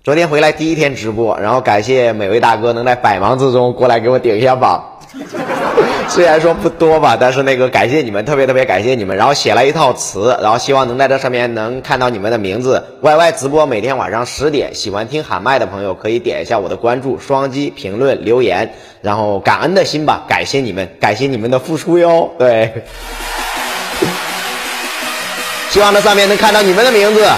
昨天回来第一天直播，然后感谢每位大哥能在百忙之中过来给我顶一下榜。虽然说不多吧，但是感谢你们，特别感谢你们。然后写了一套词，然后希望能在这上面能看到你们的名字。YY 直播每天晚上10点，喜欢听喊麦的朋友可以点一下我的关注，双击评论留言，然后感恩的心吧，感谢你们，感谢你们的付出哟。对，希望在上面能看到你们的名字。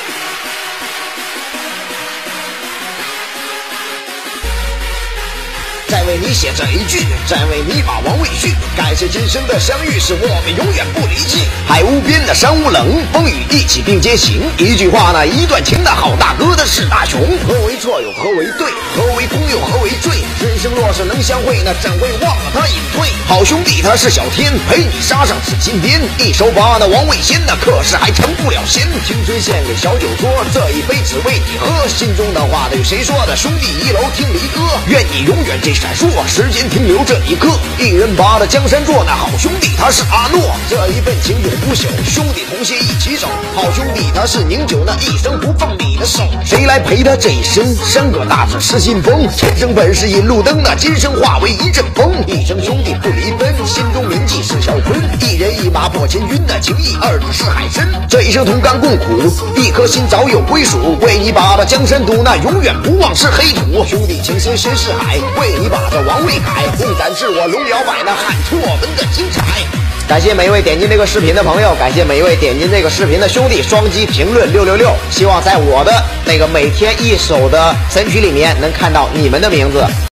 再为你写这一句，再为你把王位续。感谢今生的相遇，使我们永远不离弃。海无边的山无棱，风雨一起并肩行。一句话呢，一段情的好大哥的是大雄。何为错又何为对？何为功又何为罪？人生若是能相会，那怎会忘了他隐退？好兄弟他是小天，陪你杀上紫金边。一手把那王位仙，那可是还成不了仙。青春献给小酒桌，这一杯只为你喝。心中的话对谁说的？兄弟一楼听离歌，愿你永远这闪烁，时间停留这一刻。一人把那江山做，那好兄弟他是阿诺。这一份情永不朽，兄弟同心一起走。好兄弟他是宁久，那一生不放你的手。谁来陪他这一生？山河大志失心疯。前生本是引路灯，那今生化为一阵风。一生兄弟不离分，心中铭记是小坤。一人一马破千军，那情义二字是海深。这一生同甘共苦，一颗心早有归属。为你把那江山渡，那永远不忘是黑土。兄弟情深深似海，为你把这王位改，共展示我龙摇摆，那喊出我们的精彩。 感谢每一位点进这个视频的朋友，感谢每一位点进这个视频的兄弟，双击评论666，希望在我的每天一首的神曲里面能看到你们的名字。